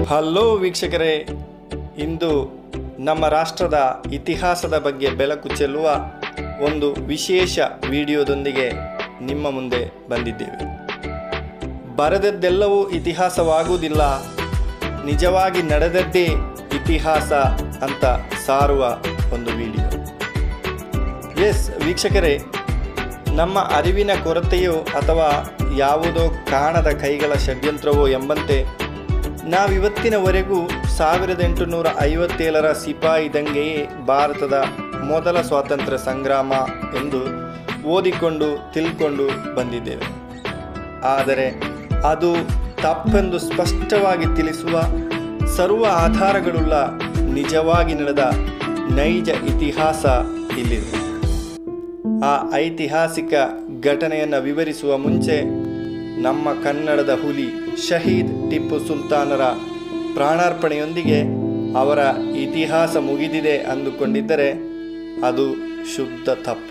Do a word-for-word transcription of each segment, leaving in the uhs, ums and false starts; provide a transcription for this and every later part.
Hello ವೀಕ್ಷಕರೇ, ಇಂದು ನಮ್ಮ ರಾಷ್ಟ್ರದ ಇತಿಹಾಸದ ಬಗ್ಗೆ ಬೆಳಕು ಚೆಲ್ಲುವ ಒಂದು ವಿಶೇಷ ವಿಡಿಯೋದೊಂದಿಗೆ ನಿಮ್ಮ ಮುಂದೆ ಬಂದಿದ್ದೇವೆ. ಬರೆದದ್ದೆಲ್ಲವೂ ಇತಿಹಾಸವಾಗುವುದಿಲ್ಲ, ನಿಜವಾಗಿ ನಡೆದದ್ದೇ ಇತಿಹಾಸ ಅಂತ ಸಾರುವ ಒಂದು ವಿಡಿಯೋ. ಎಸ್ ವೀಕ್ಷಕರೇ, ನಮ್ಮ ಅರಿವಿನ ಕೊರತೆಯೋ ಅಥವಾ ಯಾವುದೋ ಕಾಣದ ಕೈಗಳ ಷಡ್ಯಂತ್ರವೋ ಎಂಬಂತೆ ನಾವಿವತ್ತಿನವರೆಗೂ ಸಾವಿರದ ಎಂಟುನೂರ ಐವತ್ತೇಳರ ಸಿಪಾಯಿ ದಂಗೆಯೇ ಭಾರತದ ಮೊದಲ ಸ್ವಾತಂತ್ರ್ಯ ಸಂಗ್ರಾಮ ಎಂದು ಓದಿಕೊಂಡು ತಿಳ್ಕೊಂಡು ಬಂದಿದ್ದೇವೆ. ಆದರೆ ಅದು ತಪ್ಪೆಂದು ಸ್ಪಷ್ಟವಾಗಿ ತಿಳಿಸುವ ಸರ್ವ ಆಧಾರಗಳುಳ್ಳ ನಿಜವಾಗಿ ನಡೆದ ನೈಜ ಇತಿಹಾಸ ಇಲ್ಲಿದೆ. ಆ ಐತಿಹಾಸಿಕ ಘಟನೆಯನ್ನು ವಿವರಿಸುವ ಮುಂಚೆ ನಮ್ಮ ಕನ್ನಡದ ಹುಲಿ ಶಹೀದ್ ಟಿಪ್ಪು ಸುಲ್ತಾನರ ಪ್ರಾಣಾರ್ಪಣೆಯೊಂದಿಗೆ ಅವರ ಇತಿಹಾಸ ಮುಗಿದಿದೆ ಅಂದುಕೊಂಡಿದ್ದರೆ ಅದು ಶುದ್ಧ ತಪ್ಪು.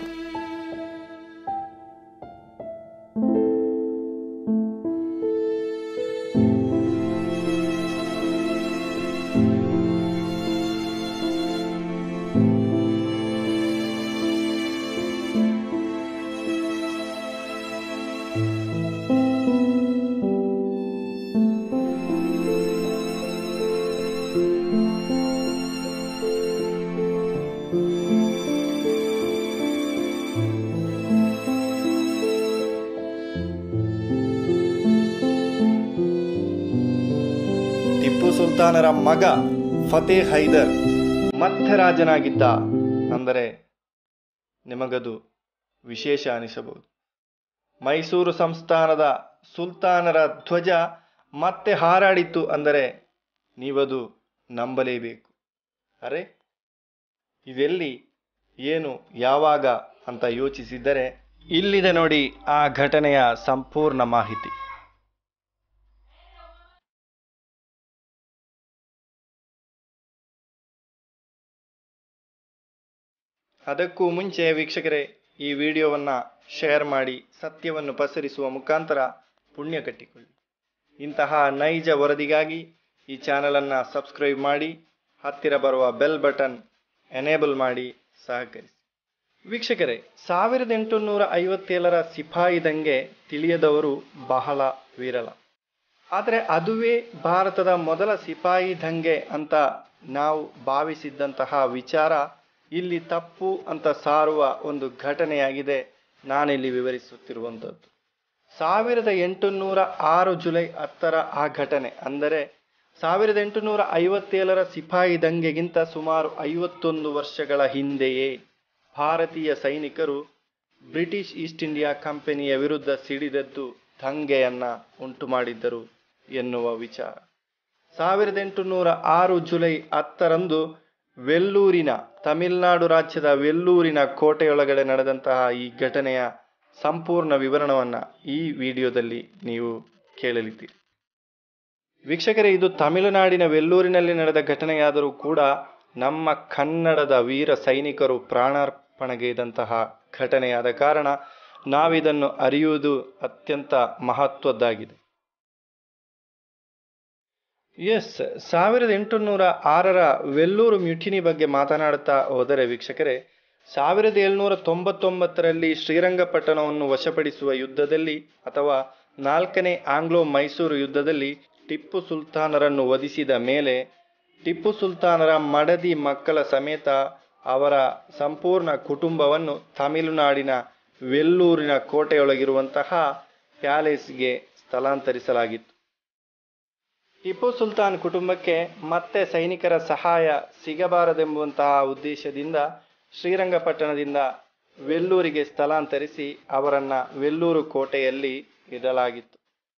ಟಿಪ್ಪು ಸುಲ್ತಾನರ ಮಗ ಫತೇ ಹೈದರ್ ಮತ್ತೆ ರಾಜನಾಗಿದ್ದ ಅಂದರೆ ನಿಮಗದು ವಿಶೇಷ ಅನಿಸಬಹುದು. ಮೈಸೂರು ಸಂಸ್ಥಾನದ ಸುಲ್ತಾನರ ಧ್ವಜ ಮತ್ತೆ ಹಾರಾಡಿತ್ತು ಅಂದರೆ ನೀವದು ನಂಬಲೇಬೇಕು. ಅರೆ, ಇದೆಲ್ಲಿ, ಏನು, ಯಾವಾಗ ಅಂತ ಯೋಚಿಸಿದರೆ ಇಲ್ಲಿದೆ ನೋಡಿ ಆ ಘಟನೆಯ ಸಂಪೂರ್ಣ ಮಾಹಿತಿ. ಅದಕ್ಕೂ ಮುಂಚೆ ವೀಕ್ಷಕರೇ, ಈ ವಿಡಿಯೋವನ್ನು ಶೇರ್ ಮಾಡಿ ಸತ್ಯವನ್ನು ಪಸರಿಸುವ ಮುಖಾಂತರ ಪುಣ್ಯ ಕಟ್ಟಿಕೊಳ್ಳಿ. ಇಂತಹ ನೈಜ ವರದಿಗಾಗಿ ಈ ಚಾನಲನ್ನು ಸಬ್ಸ್ಕ್ರೈಬ್ ಮಾಡಿ, ಹತ್ತಿರ ಬರುವ ಬೆಲ್ ಬಟನ್ ಎನೇಬಲ್ ಮಾಡಿ ಸಹಕರಿಸಿ. ವೀಕ್ಷಕರೇ, ಸಾವಿರದ ಎಂಟುನೂರ ಐವತ್ತೇಳರ ಸಿಪಾಯಿ ದಂಗೆ ತಿಳಿಯದವರು ಬಹಳ ವಿರಳ. ಆದರೆ ಅದುವೇ ಭಾರತದ ಮೊದಲ ಸಿಪಾಯಿ ದಂಗೆ ಅಂತ ನಾವು ಭಾವಿಸಿದ್ದಂತಹ ವಿಚಾರ ಇಲ್ಲಿ ತಪ್ಪು ಅಂತ ಸಾರುವ ಒಂದು ಘಟನೆಯಾಗಿದೆ ನಾನಿಲ್ಲಿ ವಿವರಿಸುತ್ತಿರುವಂಥದ್ದು. ಸಾವಿರದ ಎಂಟುನೂರ ಆರು ಜುಲೈ ಹತ್ತರ ಆ ಘಟನೆ ಅಂದರೆ ಸಾವಿರದ ಎಂಟುನೂರ ಐವತ್ತೇಳರ ಸಿಪಾಯಿ ದಂಗೆಗಿಂತ ಸುಮಾರು ಐವತ್ತೊಂದು ವರ್ಷಗಳ ಹಿಂದೆಯೇ ಭಾರತೀಯ ಸೈನಿಕರು ಬ್ರಿಟಿಷ್ ಈಸ್ಟ್ ಇಂಡಿಯಾ ಕಂಪನಿಯ ವಿರುದ್ಧ ಸಿಡಿದದ್ದು ದಂಗೆಯನ್ನು ಉಂಟು ಮಾಡಿದ್ದರು ಎನ್ನುವ ವಿಚಾರ. ಸಾವಿರದ ಎಂಟುನೂರ ಆರು ಜುಲೈ ಹತ್ತರಂದು ವೆಲ್ಲೂರಿನ ತಮಿಳುನಾಡು ರಾಜ್ಯದ ವೆಲ್ಲೂರಿನ ಕೋಟೆಯೊಳಗಡೆ ನಡೆದಂತಹ ಈ ಘಟನೆಯ ಸಂಪೂರ್ಣ ವಿವರಣವನ್ನು ಈ ವಿಡಿಯೋದಲ್ಲಿ ನೀವು ಕೇಳಲಿದ್ದೀರಿ. ವೀಕ್ಷಕರೇ, ಇದು ತಮಿಳುನಾಡಿನ ವೆಲ್ಲೂರಿನಲ್ಲಿ ನಡೆದ ಘಟನೆಯಾದರೂ ಕೂಡ ನಮ್ಮ ಕನ್ನಡದ ವೀರ ಸೈನಿಕರು ಪ್ರಾಣಾರ್ಪಣೆಗೈದಂತಹ ಘಟನೆಯಾದ ಕಾರಣ ನಾವಿದನ್ನು ಅರಿಯುವುದು ಅತ್ಯಂತ ಮಹತ್ವದ್ದಾಗಿದೆ. ಎಸ್, ಸಾವಿರದ ಎಂಟುನೂರ ಆರರ ವೆಲ್ಲೂರು ಮ್ಯುಟಿನಿ ಬಗ್ಗೆ ಮಾತನಾಡುತ್ತಾ ಹೋದರೆ ವೀಕ್ಷಕರೇ, ಸಾವಿರದ ಏಳ್ನೂರ ತೊಂಬತ್ತೊಂಬತ್ತರಲ್ಲಿ ಶ್ರೀರಂಗಪಟ್ಟಣವನ್ನು ವಶಪಡಿಸುವ ಯುದ್ಧದಲ್ಲಿ ಅಥವಾ ನಾಲ್ಕನೇ ಆಂಗ್ಲೋ ಮೈಸೂರು ಯುದ್ಧದಲ್ಲಿ ಟಿಪ್ಪು ಸುಲ್ತಾನರನ್ನು ವಧಿಸಿದ ಮೇಲೆ ಟಿಪ್ಪು ಸುಲ್ತಾನರ ಮಡದಿ ಮಕ್ಕಳ ಸಮೇತ ಅವರ ಸಂಪೂರ್ಣ ಕುಟುಂಬವನ್ನು ತಮಿಳುನಾಡಿನ ವೆಲ್ಲೂರಿನ ಕೋಟೆಯೊಳಗಿರುವಂತಹ ಪ್ಯಾಲೇಸ್ಗೆ ಸ್ಥಳಾಂತರಿಸಲಾಗಿತ್ತು. ಟಿಪ್ಪು ಸುಲ್ತಾನ್ ಕುಟುಂಬಕ್ಕೆ ಮತ್ತೆ ಸೈನಿಕರ ಸಹಾಯ ಸಿಗಬಾರದೆಂಬುವಂತಹ ಉದ್ದೇಶದಿಂದ ಶ್ರೀರಂಗಪಟ್ಟಣದಿಂದ ವೆಲ್ಲೂರಿಗೆ ಸ್ಥಳಾಂತರಿಸಿ ಅವರನ್ನು ವೆಲ್ಲೂರು ಕೋಟೆಯಲ್ಲಿ ಇಡಲಾಗಿತ್ತು.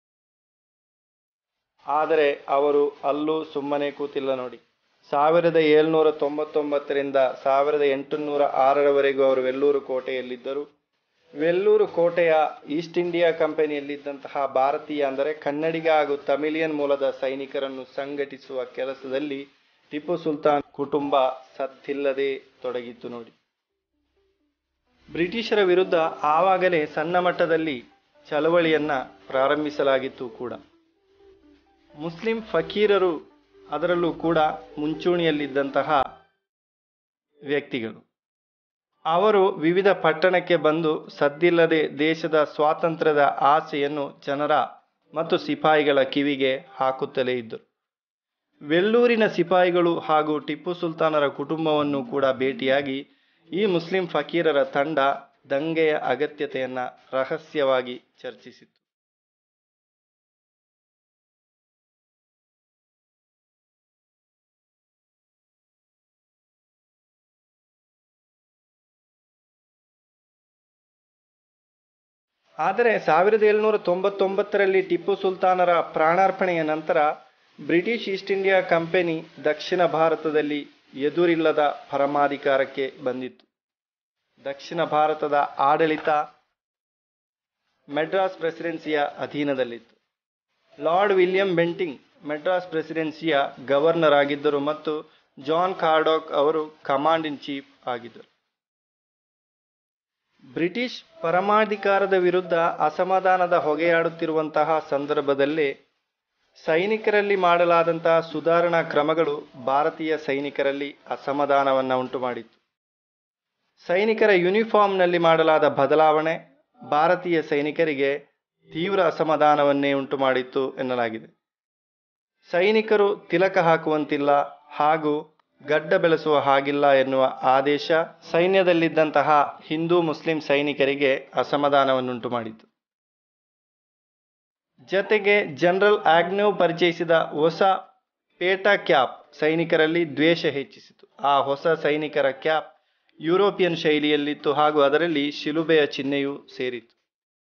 ಆದರೆ ಅವರು ಅಲ್ಲೂ ಸುಮ್ಮನೆ ಕೂತಿಲ್ಲ ನೋಡಿ. ಸಾವಿರದ ಏಳ್ನೂರ ತೊಂಬತ್ತೊಂಬತ್ತರಿಂದ ಸಾವಿರದ ಎಂಟುನೂರ ಆರರವರೆಗೂ ಅವರು ವೆಲ್ಲೂರು ಕೋಟೆಯಲ್ಲಿದ್ದರು. ವೆಲ್ಲೂರು ಕೋಟೆಯ ಈಸ್ಟ್ ಇಂಡಿಯಾ ಕಂಪನಿಯಲ್ಲಿದ್ದಂತಹ ಭಾರತೀಯ ಅಂದರೆ ಕನ್ನಡಿಗ ಹಾಗೂ ತಮಿಳಿಯನ್ ಮೂಲದ ಸೈನಿಕರನ್ನು ಸಂಘಟಿಸುವ ಕೆಲಸದಲ್ಲಿ ಟಿಪ್ಪು ಸುಲ್ತಾನ್ ಕುಟುಂಬ ಸದ್ದಿಲ್ಲದೆ ತೊಡಗಿತ್ತು ನೋಡಿ. ಬ್ರಿಟಿಷರ ವಿರುದ್ಧ ಆವಾಗಲೇ ಸಣ್ಣ ಮಟ್ಟದಲ್ಲಿ ಚಳವಳಿಯನ್ನು ಪ್ರಾರಂಭಿಸಲಾಗಿತ್ತು ಕೂಡ. ಮುಸ್ಲಿಂ ಫಕೀರರು ಅದರಲ್ಲೂ ಕೂಡ ಮುಂಚೂಣಿಯಲ್ಲಿದ್ದಂತಹ ವ್ಯಕ್ತಿಗಳು. ಅವರು ವಿವಿಧ ಪಟ್ಟಣಕ್ಕೆ ಬಂದು ಸದ್ದಿಲ್ಲದೆ ದೇಶದ ಸ್ವಾತಂತ್ರ್ಯದ ಆಸೆಯನ್ನು ಜನರ ಮತ್ತು ಸಿಪಾಯಿಗಳ ಕಿವಿಗೆ ಹಾಕುತ್ತಲೇ ಇದ್ದರು. ವೆಲ್ಲೂರಿನ ಸಿಪಾಯಿಗಳು ಹಾಗೂ ಟಿಪ್ಪು ಸುಲ್ತಾನರ ಕುಟುಂಬವನ್ನು ಕೂಡ ಭೇಟಿಯಾಗಿ ಈ ಮುಸ್ಲಿಂ ಫಕೀರರ ತಂಡ ದಂಗೆಯ ಅಗತ್ಯತೆಯನ್ನು ರಹಸ್ಯವಾಗಿ ಚರ್ಚಿಸಿತು. ಆದರೆ ಸಾವಿರದ ಏಳುನೂರ ತೊಂಬತ್ತೊಂಬತ್ತರಲ್ಲಿ ಟಿಪ್ಪು ಸುಲ್ತಾನರ ಪ್ರಾಣಾರ್ಪಣೆಯ ನಂತರ ಬ್ರಿಟಿಷ್ ಈಸ್ಟ್ ಇಂಡಿಯಾ ಕಂಪನಿ ದಕ್ಷಿಣ ಭಾರತದಲ್ಲಿ ಎದುರಿಲ್ಲದ ಪರಮಾಧಿಕಾರಕ್ಕೆ ಬಂದಿತ್ತು. ದಕ್ಷಿಣ ಭಾರತದ ಆಡಳಿತ ಮೆಡ್ರಾಸ್ ಪ್ರೆಸಿಡೆನ್ಸಿಯ ಅಧೀನದಲ್ಲಿತ್ತು. ಲಾರ್ಡ್ ವಿಲಿಯಂ ಬೆಂಟಿಂಗ್ ಮೆಡ್ರಾಸ್ ಪ್ರೆಸಿಡೆನ್ಸಿಯ ಗವರ್ನರ್ ಆಗಿದ್ದರು ಮತ್ತು ಜಾನ್ ಕಾರ್ಡಾಕ್ ಅವರು ಕಮಾಂಡ್ ಇನ್ ಚೀಫ್ ಆಗಿದ್ದರು. ಬ್ರಿಟಿಷ್ ಪರಮಾಧಿಕಾರದ ವಿರುದ್ಧ ಅಸಮಾಧಾನದ ಹೊಗೆಯಾಡುತ್ತಿರುವಂತಹ ಸಂದರ್ಭದಲ್ಲೇ ಸೈನಿಕರಲ್ಲಿ ಮಾಡಲಾದಂತಹ ಸುಧಾರಣಾ ಕ್ರಮಗಳು ಭಾರತೀಯ ಸೈನಿಕರಲ್ಲಿ ಅಸಮಾಧಾನವನ್ನು ಉಂಟು ಮಾಡಿತ್ತು. ಸೈನಿಕರ ಯೂನಿಫಾರ್ಮ್ನಲ್ಲಿ ಮಾಡಲಾದ ಬದಲಾವಣೆ ಭಾರತೀಯ ಸೈನಿಕರಿಗೆ ತೀವ್ರ ಅಸಮಾಧಾನವನ್ನೇ ಉಂಟು ಮಾಡಿತ್ತು ಎನ್ನಲಾಗಿದೆ. ಸೈನಿಕರು ತಿಲಕ ಹಾಕುವಂತಿಲ್ಲ ಹಾಗೂ ಗಡ್ಡ ಬೆಳೆಸುವ ಹಾಗಿಲ್ಲ ಎನ್ನುವ ಆದೇಶ ಸೈನ್ಯದಲ್ಲಿದ್ದಂತಹ ಹಿಂದೂ ಮುಸ್ಲಿಂ ಸೈನಿಕರಿಗೆ ಅಸಮಾಧಾನವನ್ನುಂಟು ಮಾಡಿತು. ಜತೆಗೆ ಜನರಲ್ ಆಗ್ನ್ಯೂ ಪರಿಚಯಿಸಿದ ಹೊಸ ಪೇಟಾ ಕ್ಯಾಪ್ ಸೈನಿಕರಲ್ಲಿ ದ್ವೇಷ ಹೆಚ್ಚಿಸಿತು. ಆ ಹೊಸ ಸೈನಿಕರ ಕ್ಯಾಪ್ ಯುರೋಪಿಯನ್ ಶೈಲಿಯಲ್ಲಿತ್ತು ಹಾಗೂ ಅದರಲ್ಲಿ ಶಿಲುಬೆಯ ಚಿಹ್ನೆಯೂ ಸೇರಿತ್ತು.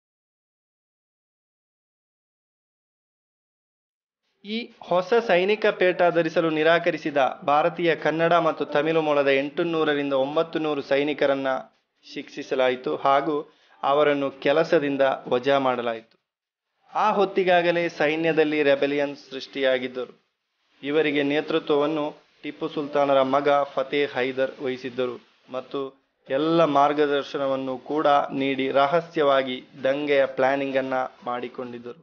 ಈ ಹೊಸ ಸೈನಿಕ ಪೇಟ ಧರಿಸಲು ನಿರಾಕರಿಸಿದ ಭಾರತೀಯ ಕನ್ನಡ ಮತ್ತು ತಮಿಳು ಮೂಲದ ಎಂಟು ನೂರರಿಂದ ಒಂಬತ್ತು ನೂರು ಸೈನಿಕರನ್ನ ಶಿಕ್ಷಿಸಲಾಯಿತು ಹಾಗೂ ಅವರನ್ನು ಕೆಲಸದಿಂದ ವಜಾ ಮಾಡಲಾಯಿತು. ಆ ಹೊತ್ತಿಗಾಗಲೇ ಸೈನ್ಯದಲ್ಲಿ ರೆಬೆಲಿಯನ್ ಸೃಷ್ಟಿಯಾಗಿದ್ದರು. ಇವರಿಗೆ ನೇತೃತ್ವವನ್ನು ಟಿಪ್ಪು ಸುಲ್ತಾನರ ಮಗ ಫತೇ ಹೈದರ್ ವಹಿಸಿದ್ದರು ಮತ್ತು ಎಲ್ಲ ಮಾರ್ಗದರ್ಶನವನ್ನು ಕೂಡ ನೀಡಿ ರಹಸ್ಯವಾಗಿ ದಂಗೆಯ ಪ್ಲಾನಿಂಗ್ ಅನ್ನ ಮಾಡಿಕೊಂಡಿದ್ದರು.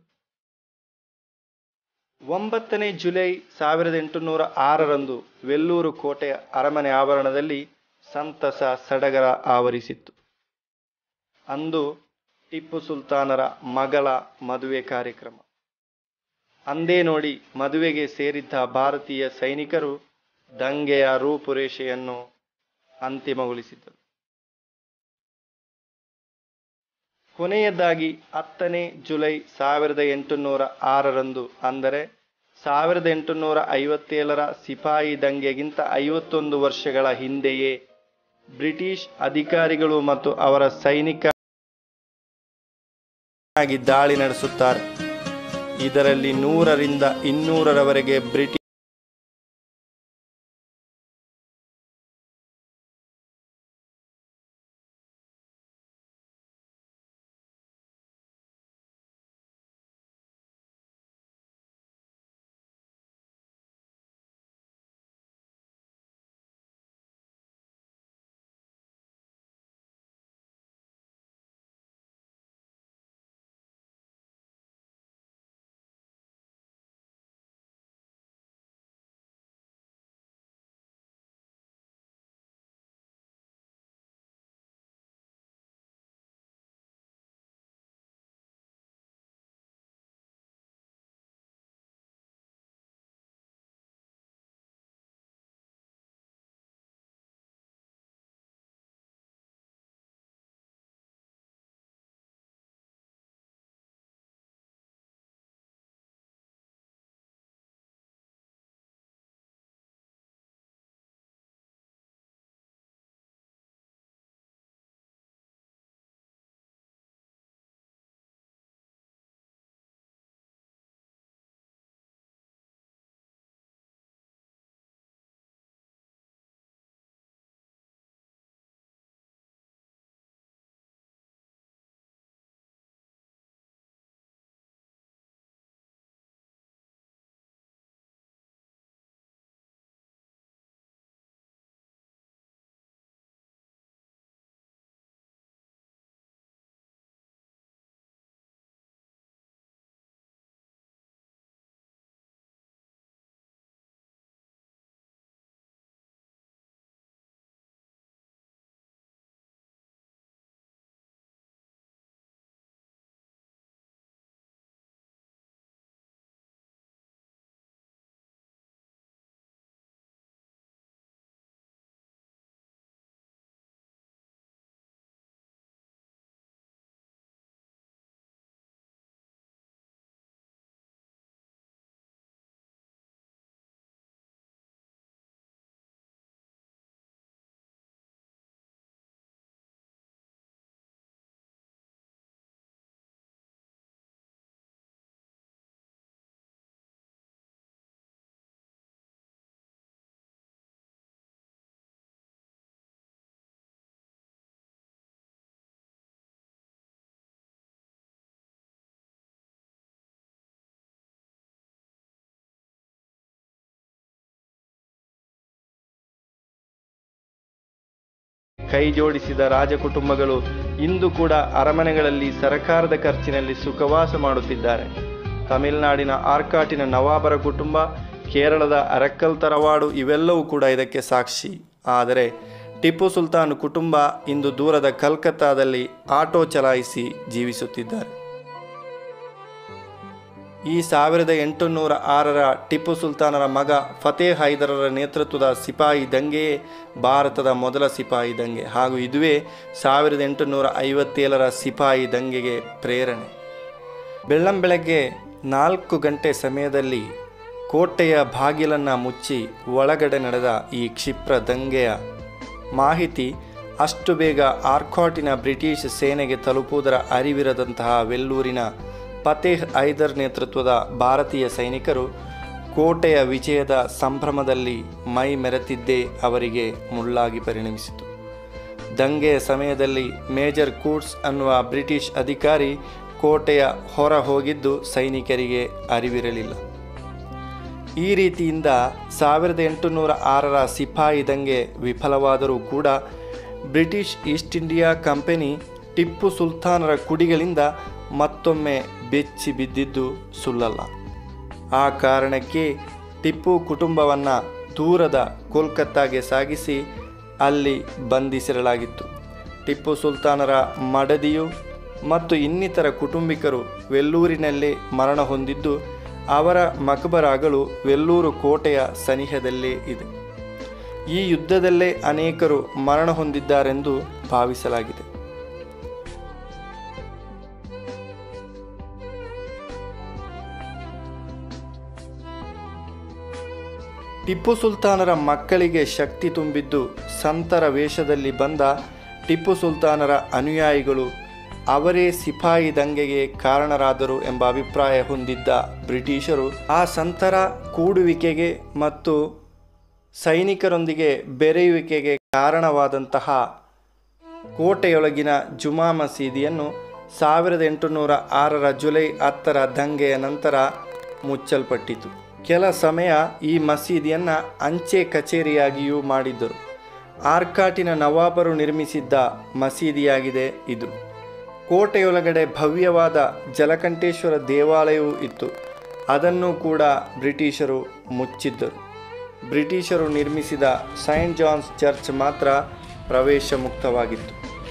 ಒಂಬತ್ತನೇ ಜುಲೈ ಸಾವಿರದ ಎಂಟುನೂರ ಆರರಂದು ವೆಲ್ಲೂರು ಕೋಟೆಯ ಅರಮನೆ ಆವರಣದಲ್ಲಿ ಸಂತಸ ಸಡಗರ ಆವರಿಸಿತ್ತು. ಅಂದು ಟಿಪ್ಪು ಸುಲ್ತಾನರ ಮಗಳ ಮದುವೆ ಕಾರ್ಯಕ್ರಮ. ಅಂದೇ ನೋಡಿ ಮದುವೆಗೆ ಸೇರಿದ್ದ ಭಾರತೀಯ ಸೈನಿಕರು ದಂಗೆಯ ರೂಪುರೇಷೆಯನ್ನು ಅಂತಿಮಗೊಳಿಸಿದ್ದರು. ಕೊನೆಯದಾಗಿ ಹತ್ತನೇ ಜುಲೈ ಸಾವಿರದ ಎಂಟುನೂರ ಆರರಂದು ಅಂದರೆ ಸಾವಿರದ ಎಂಟುನೂರ ಐವತ್ತೇಳರ ಸಿಪಾಯಿ ದಂಗೆಗಿಂತ ಐವತ್ತೊಂದು ವರ್ಷಗಳ ಹಿಂದೆಯೇ ಬ್ರಿಟಿಷ್ ಅಧಿಕಾರಿಗಳು ಮತ್ತು ಅವರ ಸೈನಿಕ ದಾಳಿ ನಡೆಸುತ್ತಾರೆ. ಇದರಲ್ಲಿ ನೂರರಿಂದ ಇನ್ನೂರರವರೆಗೆ ಬ್ರಿಟಿಷ್ ಕೈಜೋಡಿಸಿದ ರಾಜಕುಟುಂಬಗಳು ಇಂದು ಕೂಡ ಅರಮನೆಗಳಲ್ಲಿ ಸರಕಾರದ ಖರ್ಚಿನಲ್ಲಿ ಸುಖವಾಸ ಮಾಡುತ್ತಿದ್ದಾರೆ. ತಮಿಳುನಾಡಿನ ಆರ್ಕಾಟಿನ ನವಾಬರ ಕುಟುಂಬ, ಕೇರಳದ ಅರಕ್ಕಲ್ ತರವಾಡು ಇವೆಲ್ಲವೂ ಕೂಡ ಇದಕ್ಕೆ ಸಾಕ್ಷಿ. ಆದರೆ ಟಿಪ್ಪು ಸುಲ್ತಾನ್ ಕುಟುಂಬ ಇಂದು ದೂರದ ಕಲ್ಕತ್ತಾದಲ್ಲಿ ಆಟೋ ಚಲಾಯಿಸಿ ಜೀವಿಸುತ್ತಿದ್ದಾರೆ. ಈ ಸಾವಿರದ ಎಂಟುನೂರ ಆರರ ಟಿಪ್ಪು ಸುಲ್ತಾನರ ಮಗ ಫತೇ ಹೈದರರ ನೇತೃತ್ವದ ಸಿಪಾಯಿ ದಂಗೆಯೇ ಭಾರತದ ಮೊದಲ ಸಿಪಾಯಿ ದಂಗೆ ಹಾಗೂ ಇದುವೇ ಸಾವಿರದ ಎಂಟುನೂರ ಐವತ್ತೇಳರ ಸಿಪಾಯಿ ದಂಗೆಗೆ ಪ್ರೇರಣೆ. ಬೆಳ್ಳಂಬೆಳಗ್ಗೆ ನಾಲ್ಕು ಗಂಟೆ ಸಮಯದಲ್ಲಿ ಕೋಟೆಯ ಬಾಗಿಲನ್ನು ಮುಚ್ಚಿ ಒಳಗಡೆ ನಡೆದ ಈ ಕ್ಷಿಪ್ರ ದಂಗೆಯ ಮಾಹಿತಿ ಅಷ್ಟು ಬೇಗ ಆರ್ಕಾಟಿನ ಬ್ರಿಟಿಷ್ ಸೇನೆಗೆ ತಲುಪುವುದರ ಅರಿವಿರದಂತಹ ವೆಲ್ಲೂರಿನ ಫತೇ ಹೈದರ್ ನೇತೃತ್ವದ ಭಾರತೀಯ ಸೈನಿಕರು ಕೋಟೆಯ ವಿಜಯದ ಸಂಭ್ರಮದಲ್ಲಿ ಮೈ ಮೆರೆತಿದ್ದೇ ಅವರಿಗೆ ಮುಳ್ಳಾಗಿ ಪರಿಣಮಿಸಿತು. ದಂಗೆಯ ಸಮಯದಲ್ಲಿ ಮೇಜರ್ ಕೂಟ್ಸ್ ಅನ್ನುವ ಬ್ರಿಟಿಷ್ ಅಧಿಕಾರಿ ಕೋಟೆಯ ಹೊರ ಹೋಗಿದ್ದು ಸೈನಿಕರಿಗೆ ಅರಿವಿರಲಿಲ್ಲ. ಈ ರೀತಿಯಿಂದ ಸಾವಿರದ ಎಂಟುನೂರ ಆರರ ಸಿಪಾಯಿ ದಂಗೆ ವಿಫಲವಾದರೂ ಕೂಡ British East India company Tipu ಸುಲ್ತಾನರ ಕುಡಿಗಳಿಂದ ಮತ್ತೊಮ್ಮೆ ಬೆಚ್ಚಿ ಬಿದ್ದಿದ್ದು ಸುಳ್ಳಲ್ಲ. ಆ ಕಾರಣಕ್ಕೆ ಟಿಪ್ಪು ಕುಟುಂಬವನ್ನು ದೂರದ ಕೋಲ್ಕತ್ತಾಗೆ ಸಾಗಿಸಿ ಅಲ್ಲಿ ಬಂಧಿಸಿರಲಾಗಿತ್ತು. ಟಿಪ್ಪು ಸುಲ್ತಾನರ ಮಡದಿಯು ಮತ್ತು ಇನ್ನಿತರ ಕುಟುಂಬಿಕರು ವೆಲ್ಲೂರಿನಲ್ಲೇ ಮರಣ ಹೊಂದಿದ್ದು ಅವರ ಮಕಬರಾಗಳು ವೆಲ್ಲೂರು ಕೋಟೆಯ ಸನಿಹದಲ್ಲೇ ಇದೆ. ಈ ಯುದ್ಧದಲ್ಲೇ ಅನೇಕರು ಮರಣ ಹೊಂದಿದ್ದಾರೆಂದು ಭಾವಿಸಲಾಗಿದೆ. ಟಿಪ್ಪು ಸುಲ್ತಾನರ ಮಕ್ಕಳಿಗೆ ಶಕ್ತಿ ತುಂಬಿದ್ದು ಸಂತರ ವೇಷದಲ್ಲಿ ಬಂದ ಟಿಪ್ಪು ಸುಲ್ತಾನರ ಅನುಯಾಯಿಗಳು ಅವರೇ ಸಿಪಾಯಿ ದಂಗೆಗೆ ಕಾರಣರಾದರು ಎಂಬ ಅಭಿಪ್ರಾಯ ಹೊಂದಿದ್ದ ಬ್ರಿಟಿಷರು ಆ ಸಂತರ ಕೂಡುವಿಕೆಗೆ ಮತ್ತು ಸೈನಿಕರೊಂದಿಗೆ ಬೆರೆಯುವಿಕೆಗೆ ಕಾರಣವಾದಂತಹ ಕೋಟೆಯೊಳಗಿನ ಜುಮಾ ಮಸೀದಿಯನ್ನು ಸಾವಿರದ ಎಂಟುನೂರ ಆರರ ಜುಲೈ ಹತ್ತರ ದಂಗೆಯ ನಂತರ ಮುಚ್ಚಲ್ಪಟ್ಟಿತು. ಕೆಲ ಸಮಯ ಈ ಮಸೀದಿಯನ್ನು ಅಂಚೆ ಕಚೇರಿಯಾಗಿಯೂ ಮಾಡಿದ್ದರು. ಆರ್ಕಾಟಿನ ನವಾಬರು ನಿರ್ಮಿಸಿದ್ದ ಮಸೀದಿಯಾಗಿದೆ ಇದು. ಕೋಟೆಯೊಳಗಡೆ ಭವ್ಯವಾದ ಜಲಕಂಠೇಶ್ವರ ದೇವಾಲಯವೂ ಇತ್ತು. ಅದನ್ನು ಕೂಡ ಬ್ರಿಟಿಷರು ಮುಚ್ಚಿದ್ದರು. ಬ್ರಿಟಿಷರು ನಿರ್ಮಿಸಿದ ಸೈಂಟ್ ಜಾನ್ಸ್ ಚರ್ಚ್ ಮಾತ್ರ ಪ್ರವೇಶ ಮುಕ್ತವಾಗಿತ್ತು.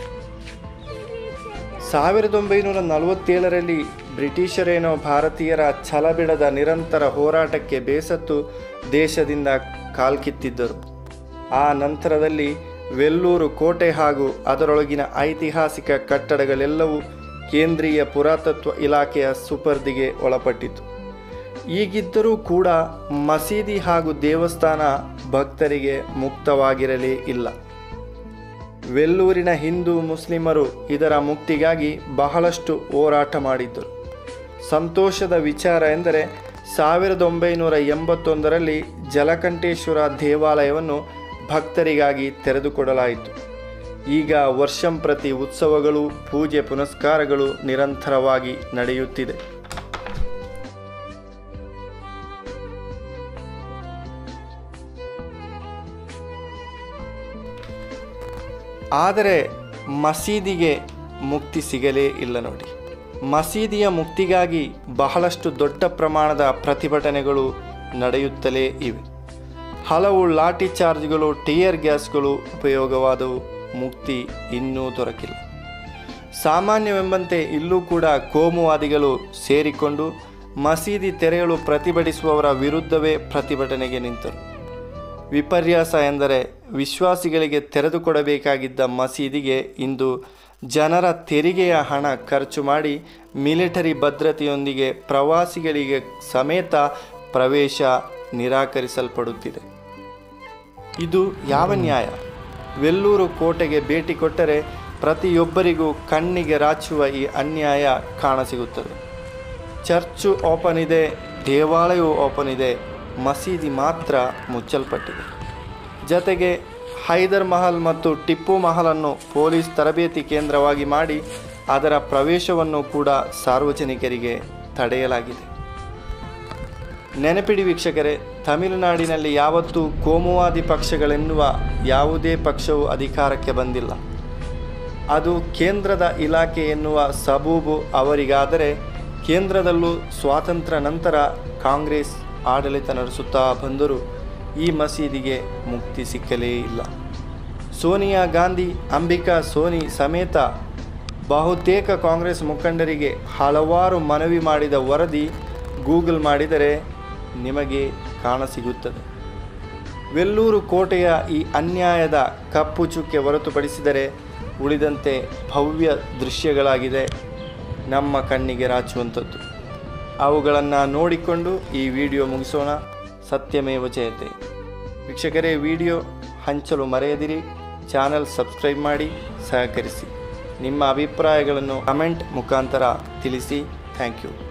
ಸಾವಿರದ ಒಂಬೈನೂರ ನಲವತ್ತೇಳರಲ್ಲಿ ಬ್ರಿಟಿಷರೇನೋ ಭಾರತೀಯರ ಛಲಬಿಡದ ನಿರಂತರ ಹೋರಾಟಕ್ಕೆ ಬೇಸತ್ತು ದೇಶದಿಂದ ಕಾಲ್ಕಿತ್ತಿದ್ದರು. ಆ ನಂತರದಲ್ಲಿ ವೆಲ್ಲೂರು ಕೋಟೆ ಹಾಗೂ ಅದರೊಳಗಿನ ಐತಿಹಾಸಿಕ ಕಟ್ಟಡಗಳೆಲ್ಲವೂ ಕೇಂದ್ರೀಯ ಪುರಾತತ್ವ ಇಲಾಖೆಯ ಸುಪರ್ದಿಗೆ ಒಳಪಟ್ಟಿತು. ಈಗಿದ್ದರೂ ಕೂಡ ಮಸೀದಿ ಹಾಗೂ ದೇವಸ್ಥಾನ ಭಕ್ತರಿಗೆ ಮುಕ್ತವಾಗಿರಲೇ ಇಲ್ಲ. ವೆಲ್ಲೂರಿನ ಹಿಂದೂ ಮುಸ್ಲಿಮರು ಇದರ ಮುಕ್ತಿಗಾಗಿ ಬಹಳಷ್ಟು ಹೋರಾಟ ಮಾಡಿದ್ದರು. ಸಂತೋಷದ ವಿಚಾರ ಎಂದರೆ ಸಾವಿರದ ಒಂಬೈನೂರ ಎಂಬತ್ತೊಂದರಲ್ಲಿ ಜಲಕಂಠೇಶ್ವರ ದೇವಾಲಯವನ್ನು ಭಕ್ತರಿಗಾಗಿ ತೆರೆದುಕೊಡಲಾಯಿತು. ಈಗ ವರ್ಷಂಪ್ರತಿ ಉತ್ಸವಗಳು, ಪೂಜೆ ಪುನಸ್ಕಾರಗಳು ನಿರಂತರವಾಗಿ ನಡೆಯುತ್ತಿದೆ. ಆದರೆ ಮಸೀದಿಗೆ ಮುಕ್ತಿ ಸಿಗಲೇ ಇಲ್ಲ ನೋಡಿ. ಮಸೀದಿಯ ಮುಕ್ತಿಗಾಗಿ ಬಹಳಷ್ಟು ದೊಡ್ಡ ಪ್ರಮಾಣದ ಪ್ರತಿಭಟನೆಗಳು ನಡೆಯುತ್ತಲೇ ಇವೆ. ಹಲವು ಲಾಠಿ ಚಾರ್ಜ್ಗಳು, ಟಿಯರ್ ಗ್ಯಾಸ್ಗಳು ಉಪಯೋಗವಾದವು. ಮುಕ್ತಿ ಇನ್ನೂ ದೊರಕಿಲ್ಲ. ಸಾಮಾನ್ಯವೆಂಬಂತೆ ಇಲ್ಲೂ ಕೂಡ ಕೋಮುವಾದಿಗಳು ಸೇರಿಕೊಂಡು ಮಸೀದಿ ತೆರೆಯಲು ಪ್ರತಿಭಟಿಸುವವರ ವಿರುದ್ಧವೇ ಪ್ರತಿಭಟನೆಗೆ ನಿಂತರು. ವಿಪರ್ಯಾಸ ಎಂದರೆ ವಿಶ್ವಾಸಿಗಳಿಗೆ ತೆರೆದುಕೊಡಬೇಕಾಗಿದ್ದ ಮಸೀದಿಗೆ ಇಂದು ಜನರ ತೆರಿಗೆಯ ಹಣ ಖರ್ಚು ಮಾಡಿ ಮಿಲಿಟರಿ ಭದ್ರತೆಯೊಂದಿಗೆ ಪ್ರವಾಸಿಗಳಿಗೆ ಸಮೇತ ಪ್ರವೇಶ ನಿರಾಕರಿಸಲ್ಪಡುತ್ತಿದೆ. ಇದು ಯಾವ ನ್ಯಾಯ? ವೆಲ್ಲೂರು ಕೋಟೆಗೆ ಭೇಟಿ ಕೊಟ್ಟರೆ ಪ್ರತಿಯೊಬ್ಬರಿಗೂ ಕಣ್ಣಿಗೆ ರಾಚುವ ಈ ಅನ್ಯಾಯ ಕಾಣಸಿಗುತ್ತದೆ. ಚರ್ಚು ಓಪನ್ ಇದೆ, ದೇವಾಲಯವು ಓಪನ್ ಇದೆ, ಮಸೀದಿ ಮಾತ್ರ ಮುಚ್ಚಲ್ಪಟ್ಟಿದೆ. ಜತೆಗೆ ಹೈದರ್ ಮಹಲ್ ಮತ್ತು ಟಿಪ್ಪು ಮಹಲನ್ನು ಪೊಲೀಸ್ ತರಬೇತಿ ಕೇಂದ್ರವಾಗಿ ಮಾಡಿ ಅದರ ಪ್ರವೇಶವನ್ನು ಕೂಡ ಸಾರ್ವಜನಿಕರಿಗೆ ತಡೆಯಲಾಗಿದೆ. ನೆನಪಿಡಿ ವೀಕ್ಷಕರೇ, ತಮಿಳುನಾಡಿನಲ್ಲಿ ಯಾವತ್ತೂ ಕೋಮುವಾದಿ ಪಕ್ಷಗಳೆನ್ನುವ ಯಾವುದೇ ಪಕ್ಷವು ಅಧಿಕಾರಕ್ಕೆ ಬಂದಿಲ್ಲ. ಅದು ಕೇಂದ್ರದ ಇಲಾಖೆ ಎನ್ನುವ ಸಬೂಬು ಅವರಿಗಾದರೆ, ಕೇಂದ್ರದಲ್ಲೂ ಸ್ವಾತಂತ್ರ್ಯ ನಂತರ ಕಾಂಗ್ರೆಸ್ ಆಡಳಿತ ನಡೆಸುತ್ತಾ ಬಂದರೂ ಈ ಮಸೀದಿಗೆ ಮುಕ್ತಿ ಸಿಕ್ಕಲೇ ಇಲ್ಲ. ಸೋನಿಯಾ ಗಾಂಧಿ, ಅಂಬಿಕಾ ಸೋನಿ ಸಮೇತ ಬಹುತೇಕ ಕಾಂಗ್ರೆಸ್ ಮುಖಂಡರಿಗೆ ಹಲವಾರು ಮನವಿ ಮಾಡಿದ ವರದಿ ಗೂಗಲ್ ಮಾಡಿದರೆ ನಿಮಗೆ ಕಾಣಸಿಗುತ್ತದೆ. ವೆಲ್ಲೂರು ಕೋಟೆಯ ಈ ಅನ್ಯಾಯದ ಕಪ್ಪು ಚುಕ್ಕೆ ಹೊರತುಪಡಿಸಿದರೆ ಉಳಿದಂತೆ ಭವ್ಯ ದೃಶ್ಯಗಳಾಗಿದೆ, ನಮ್ಮ ಕಣ್ಣಿಗೆ ರಾಚುವಂಥದ್ದು. ಅವುಗಳನ್ನು ನೋಡಿಕೊಂಡು ಈ ವಿಡಿಯೋ ಮುಗಿಸೋಣ. ಸತ್ಯಮೇವ ಜಯತೆ. ವೀಕ್ಷಕರೇ, ವಿಡಿಯೋ ಹಂಚಲು ಮರೆಯದಿರಿ. ಚಾನಲ್ ಸಬ್ಸ್ಕ್ರೈಬ್ ಮಾಡಿ ಸಹಕರಿಸಿ. ನಿಮ್ಮ ಅಭಿಪ್ರಾಯಗಳನ್ನು ಕಮೆಂಟ್ ಮುಖಾಂತರ ತಿಳಿಸಿ. Thank you.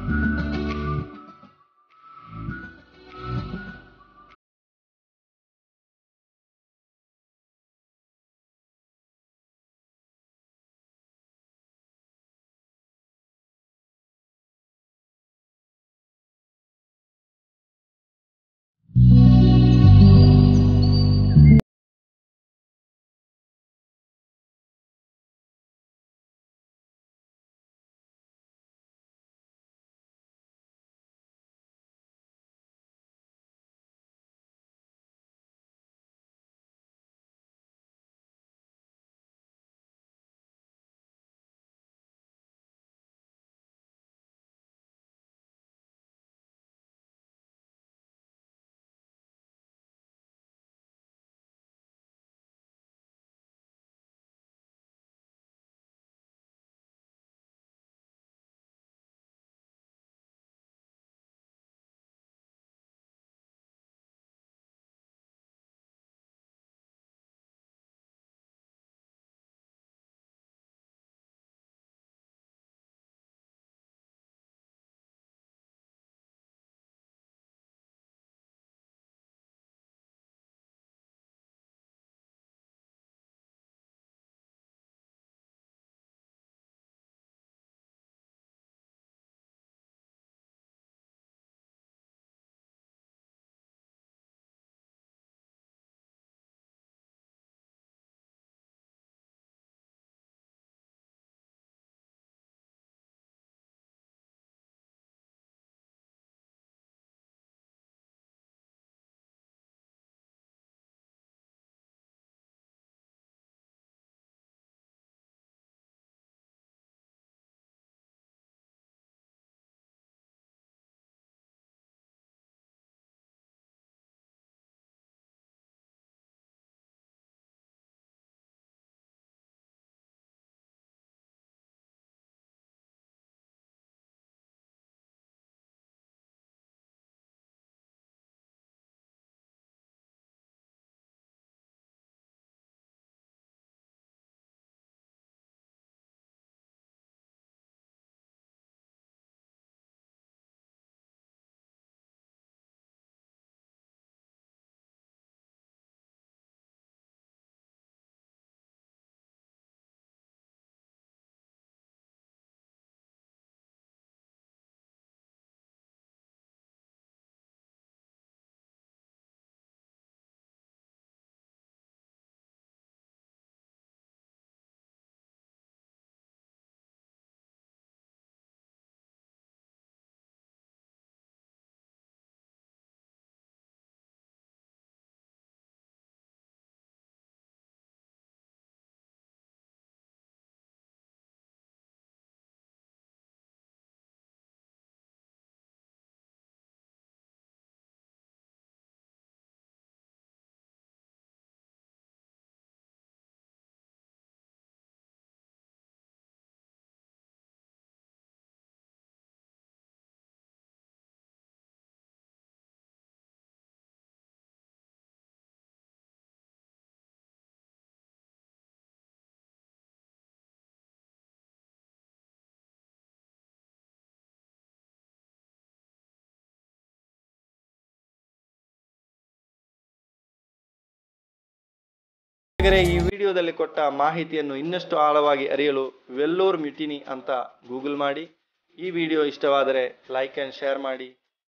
ವೀಕ್ಷಕರೇ, ಈ ವಿಡಿಯೋದಲ್ಲಿ ಕೊಟ್ಟ ಮಾಹಿತಿಯನ್ನು ಇನ್ನಷ್ಟು ಆಳವಾಗಿ ಅರಿಯಲು ವೆಲ್ಲೂರ್ ಮ್ಯುಟಿನಿ ಅಂತ ಗೂಗಲ್ ಮಾಡಿ. ಈ ವಿಡಿಯೋ ಇಷ್ಟವಾದರೆ ಲೈಕ್ ಅಂಡ್ ಶೇರ್ ಮಾಡಿ,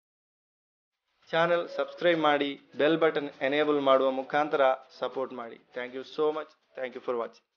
ಚಾನೆಲ್ ಸಬ್ಸ್ಕ್ರೈಬ್ ಮಾಡಿ, ಬೆಲ್ ಬಟನ್ ಎನೇಬಲ್ ಮಾಡುವ ಮುಖಾಂತರ ಸಪೋರ್ಟ್ ಮಾಡಿ. Thank you so much. Thank you for watching.